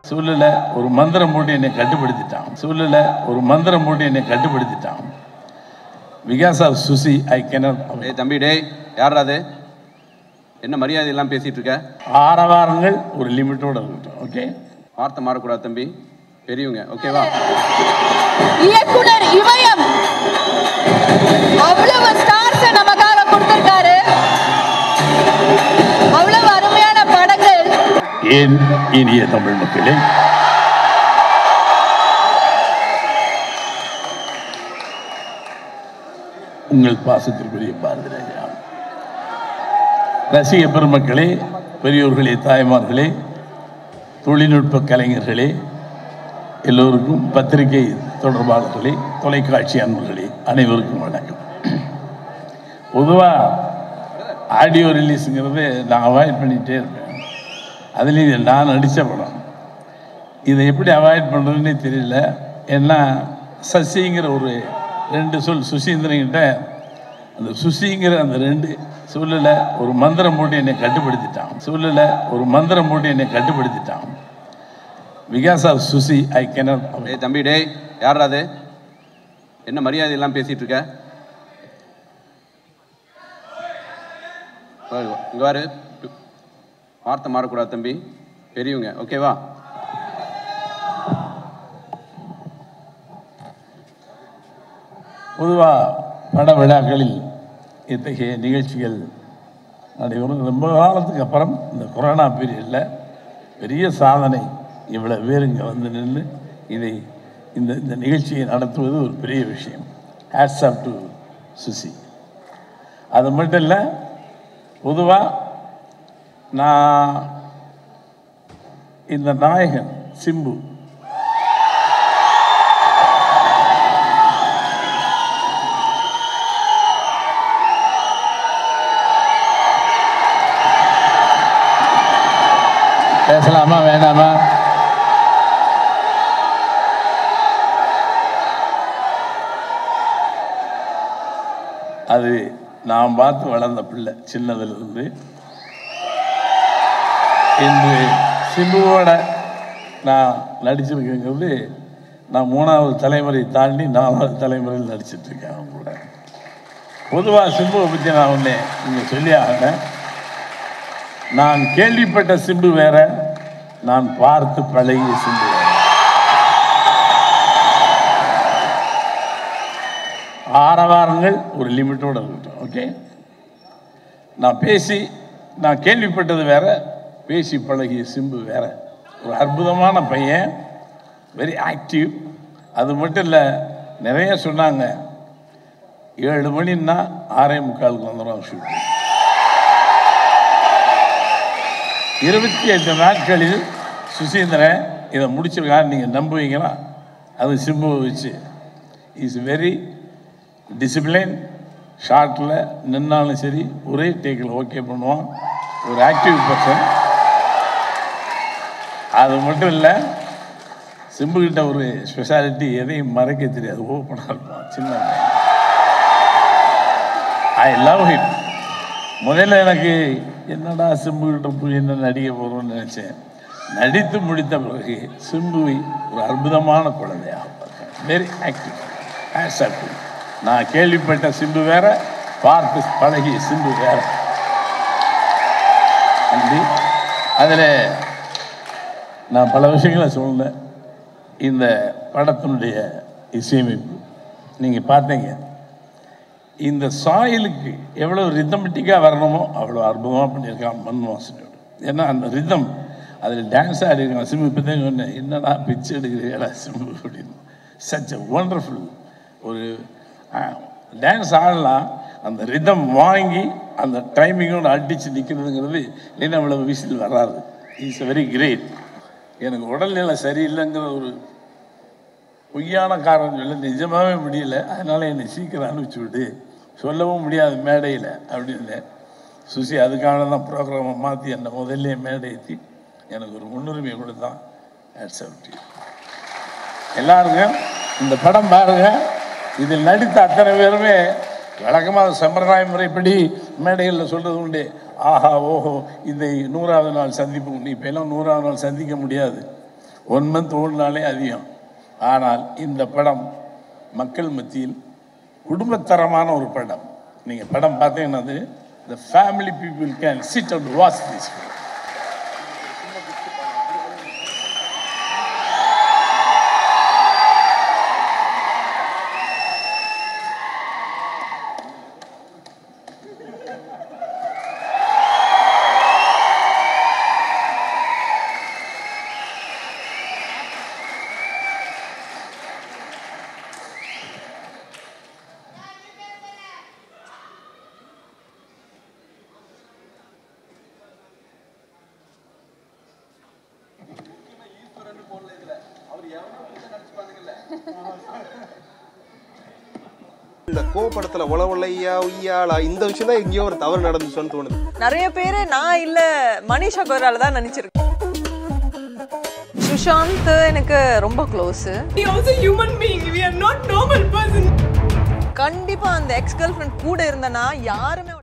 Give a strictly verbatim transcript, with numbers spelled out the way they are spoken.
சூழல ஒரு மந்திரம் போட்டு என்னை கட்டுப்படுத்திட்டான். சூழல ஒரு மந்திரம் போட்டு என்னை கட்டுப்படுத்திட்டான். Because of Suchi I cannot. ஏய் தம்பி, டேய் யார் அது? என்ன மரியாதை எல்லாம் பேசிட்டு இருக்க? ஆரவாரங்கள் ஒரு லிமிட்டோட இருக்கட்டும். ஓகே, வார்த்தை மாறக்கூடாது தம்பி, பெரியவங்க. ஓகேவா? இயக்குனர் இமயம் அவ்வளவு ஸ்டார்ஸ் நமக்காக கொடுத்திருக்காரு. அவ்வளவு அருமையான படங்கள். ஏன் இனிய தமிழ் மக்களே, உங்கள் பாசத்திற்குரிய பாரதி ராஜா, ரசிக பெருமக்களே, பெரியோர்களே, தாய்மார்களே, தொழில்நுட்ப கலைஞர்களே, எல்லோருக்கும் பத்திரிகை தொடர்பாளர்களே, தொலைக்காட்சி அன்பர்களே, அனைவருக்கும் வணக்கம். பொதுவாக ஆடியோ ரிலீஸுங்கிறது நான் அவாய்ட் பண்ணிகிட்டே இருப்பேன். அதுலேயும் நான் நடித்த படம், இதை எப்படி அவாய்ட் பண்ணுறதுன்னே தெரியல. ஏன்னா சசிங்கிற ஒரு ரெண்டு சொல் சுசீந்திரன்கிட்ட, அந்த சுசிங்கிற அந்த ரெண்டு சூழல ஒரு மந்திரம் போட்டு என்னை கட்டுப்படுத்திட்டான். சூழல ஒரு மந்திரம் போட்டு என்னை கட்டுப்படுத்திட்டான். Because of Suchi I cannot. ஏய் தம்பி, டேய் யார் அது? என்ன மரியாதை எல்லாம் பேசிட்டு இருக்க? இங்க வாரு, வார்த்தை மாறக்கூடாது தம்பி, பெரியவங்க. ஓகேவா? பொதுவாக பட விழாக்களில் இத்தகைய நிகழ்ச்சிகள் நடைபெறும். ரொம்ப காலத்துக்கு அப்புறம் இந்த கொரோனா பீரியடில் பெரிய சாதனை. இவ்வளோ பேர் இங்கே வந்து நின்று இதை இந்த இந்த நிகழ்ச்சியை நடத்துவது ஒரு பெரிய விஷயம். Hats off to Suchi. அது மட்டும் இல்லை, பொதுவாக நான் இந்த நாயகன் சிம்பு பேசலாமா வேண்டாமா? அது நான் பார்த்து வளர்ந்த பிள்ளை சின்னதிலிருந்து. இன்று சிம்புவோட நான் நடிச்சிருக்கேங்கிறது நான் மூணாவது தலைமுறை தாண்டி நாலாவது தலைமுறையில் நடிச்சிட்ருக்கேன் அவங்க கூட. பொதுவாக சிம்புவை பற்றி நான் ஒன்று இங்கே சொல்லி ஆகினேன். நான் கேள்விப்பட்ட சிம்பு வேற, நான் பார்த்து பழகிய சிம்பு வேற. ஆரவாரங்கள் ஒரு லிமிட்டோட இருக்கட்டும். ஓகே, நான் பேசி நான் கேள்விப்பட்டது வேற, பேசி பழகிய சிம்பு வேற. ஒரு அற்புதமான பையன், வெரி ஆக்டிவ். அது மட்டும் இல்லை, நிறைய சொன்னாங்க. ஏழு மணின்னா ஆறே முக்காலுக்கு வந்துடும் ஷூட்டிங். இருபத்தி எட்டு நாட்களில் சுசீந்திரன் இதை முடிச்சிருக்கான்னு நீங்கள் நம்புவீங்களா? அது சிம்புவை வச்சு. Is very discipline. ஷார்ட்டில் நின்னாலும் சரி ஒரே டேக்கில் ஓகே பண்ணுவான். ஒரு ஆக்டிவ் பர்சன். அது மட்டும் இல்லை, சிம்புக்கிட்ட ஒரு ஸ்பெஷாலிட்டி, எதையும் மறைக்க தெரியாது. ஓப்பனாக இருப்பான். சின்ன ஐ லவ் ஹிம். முதல்ல எனக்கு என்னடா சிம்புக்கிட்ட போய் என்ன நடிக்க போகிறோம்னு நினச்சேன். நடித்து முடித்த பிறகு சிம்புவை ஒரு அற்புதமான குழந்தையாக பார்த்தேன். Very active. Hats off to. நான் கேள்விப்பட்ட சிம்பு வேற, பார்த்து பழகிய சிம்பு வேற. அப்படி அதில் நான் பல விஷயங்களை சொன்னேன். இந்த படத்தினுடைய இசையமைப்பு நீங்கள் பார்த்தீங்க. இந்த சாயலுக்கு எவ்வளோ ரிதமெட்டிக்காக வரணுமோ அவ்வளோ அற்புதமாக பண்ணியிருக்கான் மன்வாசனோடு. ஏன்னா அந்த ரிதம் அதில் டான்ஸ் ஆடிருக்கான். சிம்பு இப்போ தான் சொன்னேன், என்னடா பிச்சு எடுக்கிறீங்களா சிம்பு அப்படின்னு. Such a wonderful. ஒரு டான்ஸ் ஆடலாம், அந்த ரிதம் வாங்கி அந்த டைமிங்கோடு அடித்து நிற்கிறதுங்கிறது இல்லைன்னா அவ்வளோ விசில் வராது. It's a very great. எனக்கு உடல்நிலை சரியில்லைங்கிற ஒரு பொய்யான காரணம் சொல்ல நிஜமாகவே முடியல. அதனால் என்னை சீக்கிரம் அனுப்பிச்சி விட்டு, சொல்லவும் முடியாது மேடையில் அப்படின்னு. சுசி அதுக்காக தான் ப்ரோக்ராமை மாற்றி என்னை முதல்ல மேடை ஏற்றி எனக்கு ஒரு முன்னுரிமை கொடுத்தான். எல்லாருங்க இந்த படம் பாருங்க. இதில் நடித்த அத்தனை பேருமே வழக்கமாக சம்பிரதாய முறைப்படி மேடைகளில் சொல்கிறது உண்டு. ஆஹா ஓஹோ, இந்த நூறாவது நாள் சந்திப்பு உண்டு. இப்போ எல்லாம் நூறாவது நாள் சந்திக்க முடியாது. ஒன் மந்த் ஓடினாலே அதிகம். ஆனால் இந்த படம் மக்கள் மத்தியில் குடும்பத்தரமான ஒரு படம். நீங்கள் படம் பார்த்தீங்கன்னா அது the family people can sit and watch this film. இந்த கோ படத்துல உளவுலையா உய்யாளா இந்த விஷயம் தான் எங்கேயோ ஒரு தவறு நடந்துச்சுன்னு தோணுது. நிறைய பேரு நான் இல்ல மனிஷா கொய்ரால தான் நினைச்சிருக்கேன். சுஷாந்த் எனக்கு ரொம்ப close. He also human being. We are not normal person. கண்டிப்பா அந்த எக்ஸ் கேர்ள் ஃப்ரெண்ட் கூட இருந்தனா யாருமே